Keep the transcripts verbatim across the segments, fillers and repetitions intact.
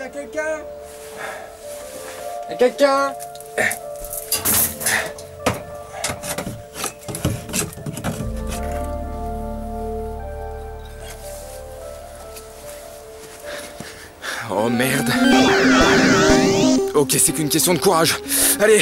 Y'a quelqu'un? Y'a quelqu'un? Oh merde. Ok, c'est qu'une question de courage. Allez.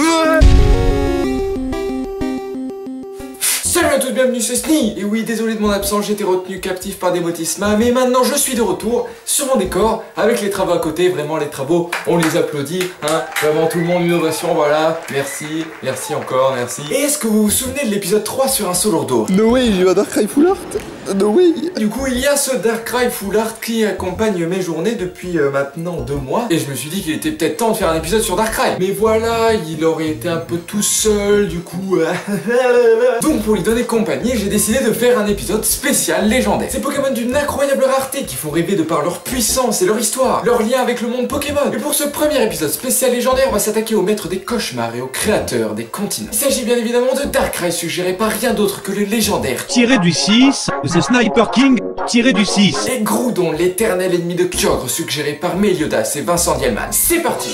Salut à tous, bienvenue, c'est Sni. Et oui, désolé de mon absence, j'étais retenu captif par des motismas, mais maintenant je suis de retour sur mon décor avec les travaux à côté. Vraiment, les travaux, on les applaudit, hein. Vraiment, tout le monde, innovation, voilà. Merci, merci encore, merci. Et est-ce que vous vous souvenez de l'épisode trois sur un saut lourdeau? No way, il y a Darkrai Full Art. No way. Du coup, il y a ce Darkrai Full Art qui accompagne mes journées depuis euh, maintenant deux mois. Et je me suis dit qu'il était peut-être temps de faire un épisode sur Darkrai. Mais voilà, il aurait été un peu tout seul, du coup... Euh... Donc pour lui donner compagnie, j'ai décidé de faire un épisode spécial légendaire. Ces Pokémon d'une incroyable rareté qui font rêver de par leur puissance et leur histoire, leur lien avec le monde Pokémon. Et pour ce premier épisode spécial légendaire, on va s'attaquer au maître des cauchemars et au créateur des continents. Il s'agit bien évidemment de Darkrai, suggéré par rien d'autre que le légendaire tiré du six, The Sniper King, tiré du six. Et Groudon, l'éternel ennemi de Kyogre, suggéré par Meliodas et Vincent Dielman. C'est parti!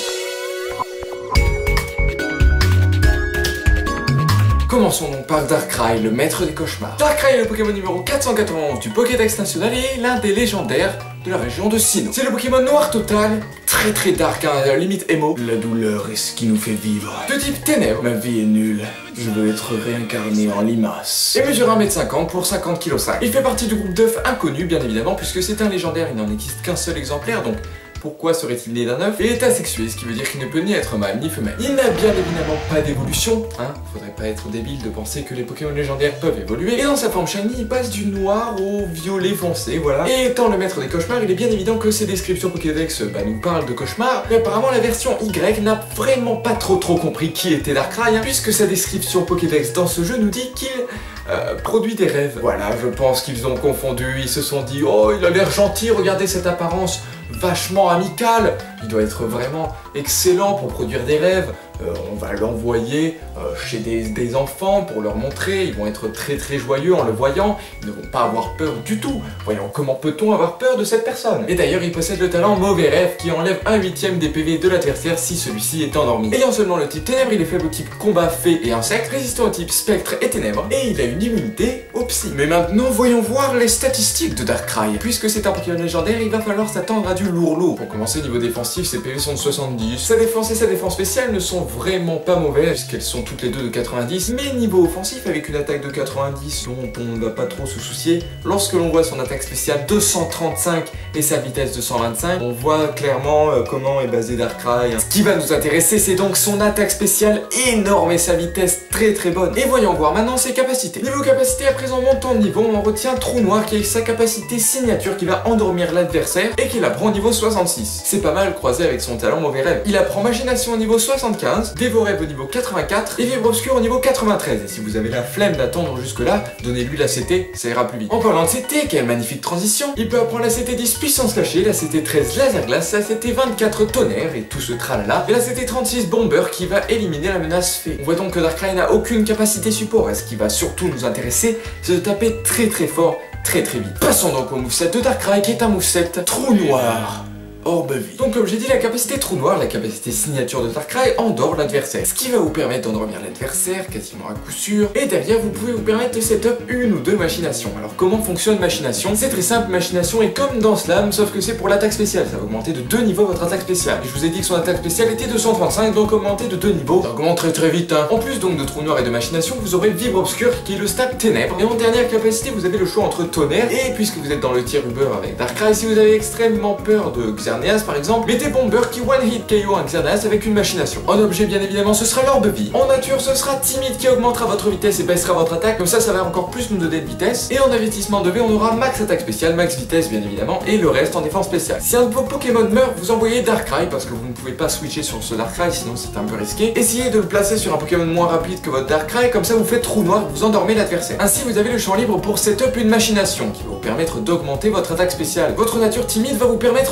Commençons donc par Darkrai, le maître des cauchemars. Darkrai est le Pokémon numéro quatre cent quatre-vingt-onze du Pokédex national et l'un des légendaires de la région de Sinnoh. C'est le Pokémon noir total, très très dark, hein, limite émo. La douleur est ce qui nous fait vivre. De type ténèbres, ma vie est nulle. Je veux être réincarné en limace. Et mesure un mètre cinquante pour cinquante kilos cinq. Il fait partie du groupe d'œufs inconnus, bien évidemment, puisque c'est un légendaire, il n'en existe qu'un seul exemplaire, donc... pourquoi serait-il né d'un œuf? Et est asexué, ce qui veut dire qu'il ne peut ni être mâle ni femelle. Il n'a bien évidemment pas d'évolution, hein. Faudrait pas être débile de penser que les Pokémon légendaires peuvent évoluer. Et dans sa forme shiny, il passe du noir au violet foncé, voilà. Et étant le maître des cauchemars, il est bien évident que ses descriptions Pokédex bah, nous parlent de cauchemars. Mais apparemment, la version Y n'a vraiment pas trop trop compris qui était Darkrai, hein, puisque sa description Pokédex dans ce jeu nous dit qu'il... Euh, produit des rêves. Voilà, je pense qu'ils ont confondu, ils se sont dit « Oh, il a l'air gentil, regardez cette apparence vachement amicale, il doit être vraiment excellent pour produire des rêves. Euh, on va l'envoyer euh, chez des, des enfants pour leur montrer, ils vont être très très joyeux en le voyant, ils ne vont pas avoir peur du tout. Voyons, comment peut-on avoir peur de cette personne? Et d'ailleurs, il possède le talent Mauvais Rêve qui enlève un huitième des P V de l'adversaire si celui-ci est endormi. Ayant seulement le type ténèbres, il est faible au type combat, fée et insectes, résistant au type spectre et ténèbres, et il a une immunité au psy. Mais maintenant, voyons voir les statistiques de Darkrai. Puisque c'est un Pokémon légendaire, il va falloir s'attendre à du lourd lourd. Pour commencer, niveau défensif, ses P V sont de soixante-dix. Sa défense et sa défense spéciale ne sont vraiment pas mauvaises, puisqu'elles sont toutes les deux de quatre-vingt-dix, mais niveau offensif, avec une attaque de quatre-vingt-dix dont on ne va pas trop se soucier, lorsque l'on voit son attaque spéciale deux cent trente-cinq et sa vitesse de cent vingt-cinq, on voit clairement euh, comment est basé Darkrai. Ce qui va nous intéresser, c'est donc son attaque spéciale énorme et sa vitesse très très bonne. Et voyons voir maintenant ses capacités. Niveau capacité, à présent montant de niveau, on retient Trou Noir qui est sa capacité signature qui va endormir l'adversaire et qui l'apprend au niveau soixante-six. C'est pas mal croisé avec son talent Mauvais Rêve. Il apprend Machination au niveau soixante-quinze, Dévorer au niveau quatre-vingt-quatre et Vibre Obscur au niveau quatre-vingt-treize. Et si vous avez la flemme d'attendre jusque là, donnez-lui la C T, ça ira plus vite. En parlant de C T, quelle magnifique transition, il peut apprendre la C T dix Puissance Cachée, la C T treize Laser Glace, la C T vingt-quatre Tonnerre et tout ce tralala, et la C T trente-six Bomber qui va éliminer la menace fée. On voit donc que Darkrai n'a aucune capacité support, et ce qui va surtout nous intéresser, c'est de taper très très fort, très très vite. Passons donc au moveset de Darkrai qui est un moveset Trou Noir. Orbe vie. Donc comme j'ai dit, la capacité Trou Noir, la capacité signature de Darkrai, endort l'adversaire. Ce qui va vous permettre d'endormir l'adversaire, quasiment à coup sûr. Et derrière, vous pouvez vous permettre de setup une ou deux machinations. Alors comment fonctionne machination? C'est très simple, machination est comme dans Slam, sauf que c'est pour l'attaque spéciale. Ça va augmenter de deux niveaux votre attaque spéciale. Et je vous ai dit que son attaque spéciale était de cent trente-cinq, donc augmenter de deux niveaux. Ça augmente très très vite, hein. En plus donc de Trou Noir et de machination, vous aurez Vibre Obscur qui est le stat ténèbres. Et en dernière capacité, vous avez le choix entre Tonnerre et, puisque vous êtes dans le tier Uber avec Darkrai, si vous avez extrêmement peur de Xerneas par exemple, mettez Bomber qui one hit K O un Xerneas avec une machination. En objet, bien évidemment, ce sera l'orbe vie. En nature, ce sera timide qui augmentera votre vitesse et baissera votre attaque. Comme ça, ça va encore plus nous donner de vitesse. Et en investissement de V, on aura max attaque spéciale, max vitesse, bien évidemment, et le reste en défense spéciale. Si un de vos Pokémon meurt, vous envoyez Darkrai parce que vous ne pouvez pas switcher sur ce Darkrai, sinon c'est un peu risqué. Essayez de le placer sur un Pokémon moins rapide que votre Darkrai, comme ça vous faites Trou Noir, vous endormez l'adversaire. Ainsi, vous avez le champ libre pour setup une machination qui va vous permettre d'augmenter votre attaque spéciale. Votre nature timide va vous permettre d'outspeed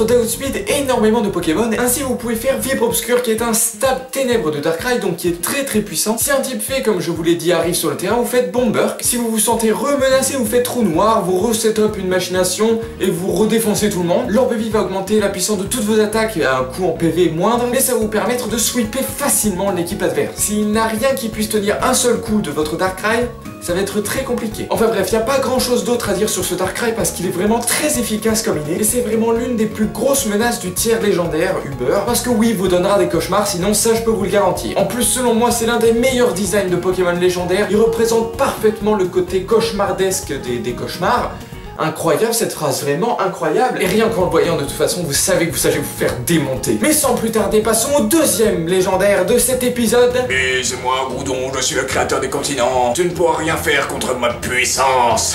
speed énormément de Pokémon. Ainsi vous pouvez faire Vibre Obscur qui est un stab ténèbres de Darkrai, donc qui est très très puissant. Si un type fait, comme je vous l'ai dit, arrive sur le terrain, vous faites Bomberk. Si vous vous sentez remenacé, vous faites Trou Noir, vous reset-up une machination et vous redéfoncez tout le monde. L'orbe vie va augmenter la puissance de toutes vos attaques à un coût en P V moindre, mais ça va vous permettre de sweeper facilement l'équipe adverse. S'il n'a rien qui puisse tenir un seul coup de votre Darkrai, ça va être très compliqué. Enfin bref, il n'y a pas grand chose d'autre à dire sur ce Darkrai parce qu'il est vraiment très efficace comme il est. Et c'est vraiment l'une des plus grosses menaces du tiers légendaire Uber. Parce que oui, il vous donnera des cauchemars, sinon ça je peux vous le garantir. En plus, selon moi, c'est l'un des meilleurs designs de Pokémon légendaires. Il représente parfaitement le côté cauchemardesque des, des cauchemars. Incroyable cette phrase, vraiment incroyable. Et rien qu'en le voyant, de toute façon, vous savez que vous savez vous faire démonter. Mais sans plus tarder, passons au deuxième légendaire de cet épisode. Et c'est moi, Groudon, je suis le créateur des continents. Tu ne pourras rien faire contre ma puissance.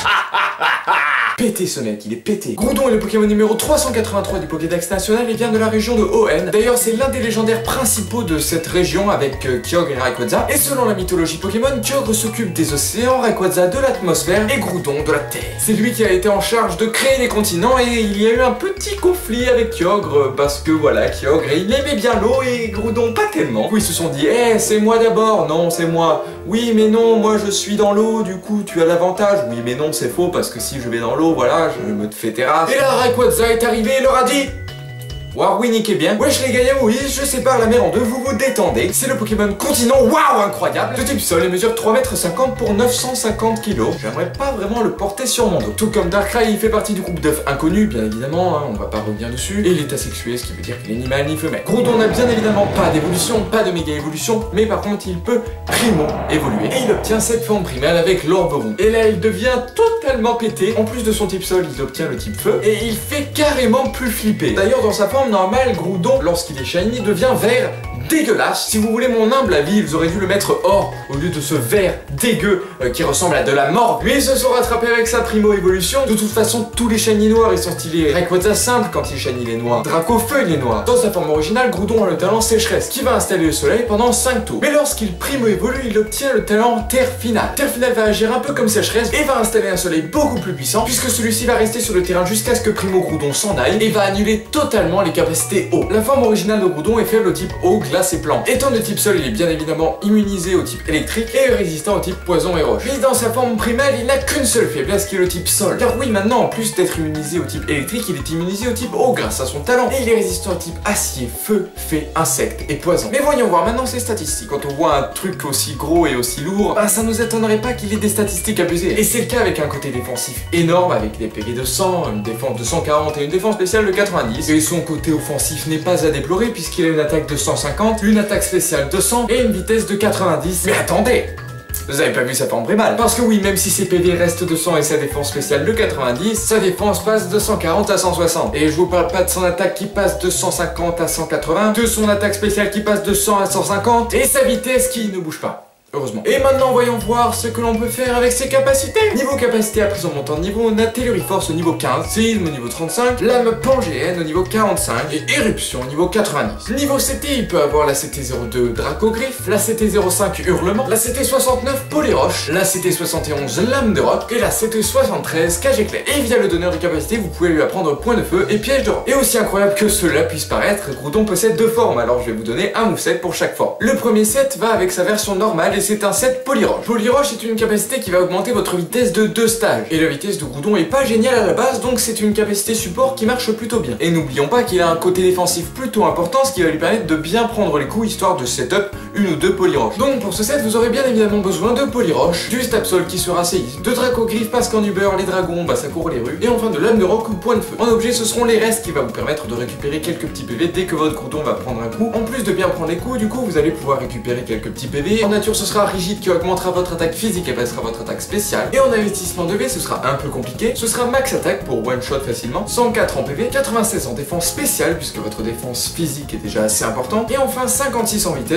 Pété ce mec, il est pété. Groudon est le Pokémon numéro trois cent quatre-vingt-trois du Pokédex national et vient de la région de O N. D'ailleurs, c'est l'un des légendaires principaux de cette région avec euh, Kyogre et Rayquaza. Et selon la mythologie Pokémon, Kyogre s'occupe des océans, Rayquaza de l'atmosphère et Groudon de la terre. C'est lui qui a été en charge de créer les continents et il y a eu un petit conflit avec Kyogre parce que voilà, Kyogre, il aimait bien l'eau et Groudon pas tellement. Oui, ils se sont dit, eh, hey, c'est moi d'abord, non, c'est moi. Oui, mais non, moi je suis dans l'eau, du coup tu as l'avantage. Oui, mais non, c'est faux parce que si je vais dans l'eau, voilà, je me fais terrasse. Et là, Rayquaza est arrivé et leur a dit... Waouh, oui, niquez bien. Wesh les gars, oui, je sépare la mer en deux, vous vous détendez. C'est le Pokémon continent, waouh, incroyable. De type sol et mesure trois mètres cinquante pour neuf cent cinquante kilos. J'aimerais pas vraiment le porter sur mon dos. Tout comme Darkrai, il fait partie du groupe d'œufs inconnus, bien évidemment, hein, on va pas revenir dessus. Et il est asexué, ce qui veut dire qu'il est ni mâle ni femelle. Groudon n'a bien évidemment pas d'évolution, pas de méga évolution, mais par contre, il peut primo évoluer. Et il obtient cette forme primale avec l'orbe rond. Et là, il devient totalement pété. En plus de son type sol, il obtient le type feu. Et il fait carrément plus flipper. D'ailleurs, dans sa forme normal, Groudon, lorsqu'il est shiny, devient vert dégueulasse. Si vous voulez mon humble avis, ils auraient dû le mettre or au lieu de ce vert dégueu euh, qui ressemble à de la mort. Lui, ils se sont rattrapés avec sa primo évolution. De toute façon, tous les shiny noirs, ils sont stylés. Rayquaza simple quand il shiny les noirs. Draco feu, il est noir. Dans sa forme originale, Groudon a le talent sécheresse qui va installer le soleil pendant cinq tours. Mais lorsqu'il primo évolue, il obtient le talent terre finale. Terre finale va agir un peu comme sécheresse et va installer un soleil beaucoup plus puissant puisque celui-ci va rester sur le terrain jusqu'à ce que primo Groudon s'en aille et va annuler totalement les capacités eau. La forme originale de Groudon est faible au type eau, glace et plante. Étant de type sol, il est bien évidemment immunisé au type électrique et résistant au type poison et roche. Mais dans sa forme primale, il n'a qu'une seule faiblesse qui est le type sol. Car oui, maintenant, en plus d'être immunisé au type électrique, il est immunisé au type eau grâce à son talent. Et il est résistant au type acier, feu, fée, insectes et poison. Mais voyons voir maintenant ses statistiques. Quand on voit un truc aussi gros et aussi lourd, bah ça nous étonnerait pas qu'il ait des statistiques abusées. Et c'est le cas avec un côté défensif énorme, avec des P V de cent, une défense de cent quarante et une défense spéciale de quatre-vingt-dix. Et son côté offensif n'est pas à déplorer puisqu'il a une attaque de cent cinquante, une attaque spéciale de cent et une vitesse de quatre-vingt-dix. Mais attendez, vous avez pas vu sa forme primale. Parce que oui, même si ses P V restent de cent et sa défense spéciale de quatre-vingt-dix, sa défense passe de cent quarante à cent soixante. Et je vous parle pas de son attaque qui passe de cent cinquante à cent quatre-vingts, de son attaque spéciale qui passe de cent à cent cinquante, et sa vitesse qui ne bouge pas. Heureusement. Et maintenant, voyons voir ce que l'on peut faire avec ses capacités. Niveau capacité, après son montant de niveau, on a Telluriforce au niveau quinze, Séisme au niveau trente-cinq, Lame Pangéenne au niveau quarante-cinq et Éruption au niveau quatre-vingt-dix. Niveau C T, il peut avoir la C T zéro deux Dracogriffe, la C T zéro cinq Hurlement, la C T soixante-neuf Polyroche, la C T soixante et onze Lame de Roc et la C T soixante-treize Cage Éclair. Et via le donneur de capacité, vous pouvez lui apprendre Point de Feu et Piège de Roc. Et aussi incroyable que cela puisse paraître, Groudon possède deux formes, alors je vais vous donner un moveset pour chaque forme. Le premier set va avec sa version normale et c'est un set Polyroche. Polyroche est une capacité qui va augmenter votre vitesse de deux stages. Et la vitesse de Groudon est pas géniale à la base, donc c'est une capacité support qui marche plutôt bien. Et n'oublions pas qu'il a un côté défensif plutôt important, ce qui va lui permettre de bien prendre les coups, histoire de setup une ou deux Polyroches. Donc pour ce set, vous aurez bien évidemment besoin de Polyroche, du Stabsol qui sera séisme, de Dracogriffe parce qu'en Uber, les dragons, bah ça court les rues, et enfin de Lame de Roc ou Point de Feu. En objet, ce seront les restes qui va vous permettre de récupérer quelques petits P V dès que votre Groudon va prendre un coup. En plus de bien prendre les coups, du coup, vous allez pouvoir récupérer quelques petits P V. En nature, ce sera rigide qui augmentera votre attaque physique et baissera votre attaque spéciale. Et en investissement de V, ce sera un peu compliqué. Ce sera max attaque pour one shot facilement, cent quatre en P V, quatre-vingt-seize en défense spéciale puisque votre défense physique est déjà assez importante. Et enfin cinquante-six en vitesse pour avoir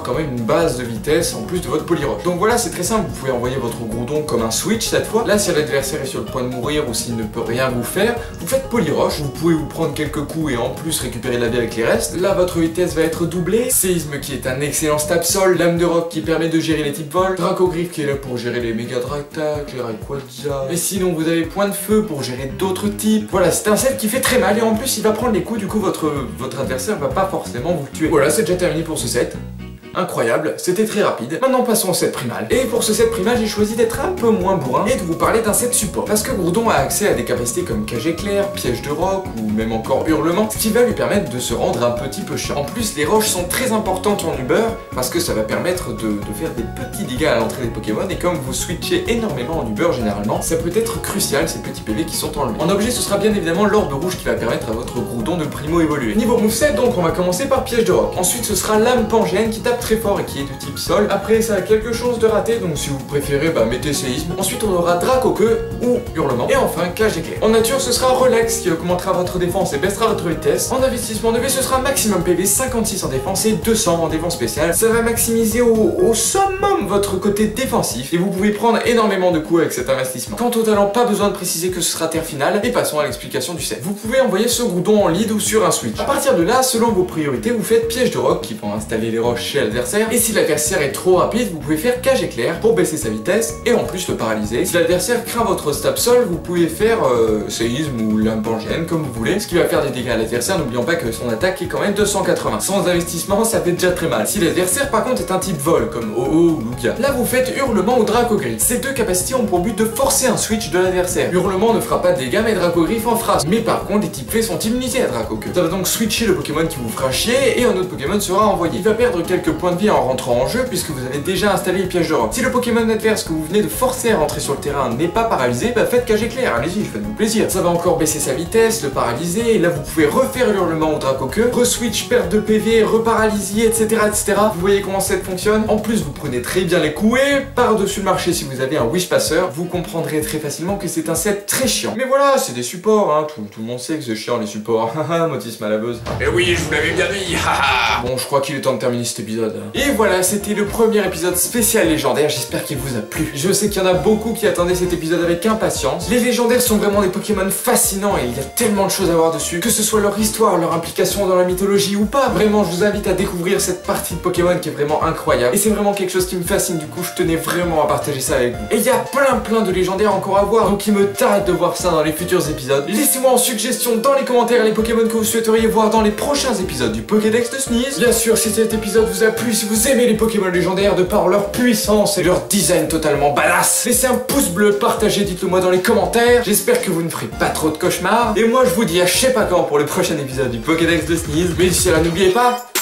quand même une base de vitesse en plus de votre Poliroche. Donc voilà, c'est très simple, vous pouvez envoyer votre Groudon comme un switch cette fois. Là, si l'adversaire est sur le point de mourir ou s'il ne peut rien vous faire, vous faites Poliroche, vous pouvez vous prendre quelques coups et en plus récupérer de la vie avec les restes. Là, votre vitesse va être doublée, Séisme qui est un excellent stab sol, Lame de Roc qui permet de gérer les types vol, Dracogriffe qui est là pour gérer les méga Dractac, les Rayquaza. Et sinon, vous avez Point de Feu pour gérer d'autres types. Voilà, c'est un set qui fait très mal et en plus, il va prendre les coups, du coup, votre, votre adversaire va pas forcément vous tuer. Voilà, c'est déjà terminé pour ce set. Incroyable, c'était très rapide. Maintenant passons au set primal. Et pour ce set primal, j'ai choisi d'être un peu moins bourrin et de vous parler d'un set support. Parce que Groudon a accès à des capacités comme Cage Éclair, Piège de Roc ou même encore Hurlement, ce qui va lui permettre de se rendre un petit peu chiant. En plus, les roches sont très importantes en Uber parce que ça va permettre de, de faire des petits dégâts à l'entrée des Pokémon et comme vous switchez énormément en Uber généralement, ça peut être crucial ces petits P V qui sont en lui. En objet, ce sera bien évidemment l'orbe rouge qui va permettre à votre Groudon de primo évoluer. Niveau moveset, donc on va commencer par Piège de Roc. Ensuite, ce sera Lame Pangéenne qui tape très fort et qui est de type sol. Après, ça a quelque chose de raté, donc si vous préférez, bah mettez Séisme. Ensuite, on aura Dracoqueue ou Hurlement. Et enfin, Cage Éclair. En nature, ce sera Relax qui augmentera votre défense et baissera votre vitesse. En investissement de V, ce sera maximum P V, cinquante-six en défense et deux cents en défense spéciale. Ça va maximiser au, au summum votre côté défensif et vous pouvez prendre énormément de coups avec cet investissement. Quant au talent, pas besoin de préciser que ce sera terre finale. Et passons à l'explication du set. Vous pouvez envoyer ce Groudon en lead ou sur un switch. À partir de là, selon vos priorités, vous faites Piège de Roc qui vont installer les roches chez l'adversaire. Et si l'adversaire est trop rapide, vous pouvez faire Cage Éclair pour baisser sa vitesse et en plus le paralyser. Si l'adversaire craint votre stab sol, vous pouvez faire euh, Séisme ou Lame Pangéenne comme vous voulez, ce qui va faire des dégâts à l'adversaire. N'oublions pas que son attaque est quand même deux cent quatre-vingts. Sans investissement, ça fait déjà très mal. Si l'adversaire par contre est un type vol comme Ho-Oh ou Lugia, là vous faites Hurlement ou Dracogriffe. Ces deux capacités ont pour but de forcer un switch de l'adversaire. Hurlement ne fera pas de dégâts mais Dracogriffe en fera. Mais par contre, les types fées sont immunisés à Dracoqueux. Ça va donc switcher le Pokémon qui vous fera chier et un autre Pokémon sera envoyé. Il va perdre quelques points de vie en rentrant en jeu puisque vous avez déjà installé les Pièges de Roc. Si le Pokémon adverse que vous venez de forcer à rentrer sur le terrain n'est pas paralysé, bah faites Cage Éclair, allez-y, faites-vous plaisir. Ça va encore baisser sa vitesse, le paralyser, et là vous pouvez refaire Hurlement ou Dracoqueux, re-switch, perte de P V, reparalyser, et cetera et cetera. Vous voyez comment ça fonctionne. En plus, vous prenez très bien les coups et par-dessus le marché, si vous avez un Wish Passer, vous comprendrez très facilement que c'est un set très chiant. Mais voilà, c'est des supports, hein, tout, tout le monde sait que c'est chiant les supports. Haha, Motis Malabeuse. Eh oui, je vous l'avais bien dit, haha. Bon, je crois qu'il est temps de terminer cet épisode. Et voilà, c'était le premier épisode spécial légendaire, j'espère qu'il vous a plu. Je sais qu'il y en a beaucoup qui attendaient cet épisode avec impatience. Les légendaires sont vraiment des Pokémon fascinants et il y a tellement de choses à voir dessus, que ce soit leur histoire, leur implication dans la mythologie ou pas. Vraiment, je vous invite à découvrir cette partie de Pokémon qui est vraiment incroyable. Et c'est vraiment quelque chose qui me fascine, du coup je tenais vraiment à partager ça avec vous. Et il y a plein plein de légendaires encore à voir, donc il me tarde de voir ça dans les futurs épisodes. Laissez-moi en suggestion dans les commentaires les Pokémon que vous souhaiteriez voir dans les prochains épisodes du Pokédex de Sneeze. Bien sûr, si cet épisode vous a plu, si vous aimez les Pokémon légendaires de par leur puissance et leur design totalement badass, laissez un pouce bleu, partagez, dites-le moi dans les commentaires. J'espère que vous ne ferez pas trop de cauchemars. Et moi je vous dis à je sais pas quand pour le prochain épisode du Pokédex de Sneeze. Mais d'ici là, n'oubliez pas,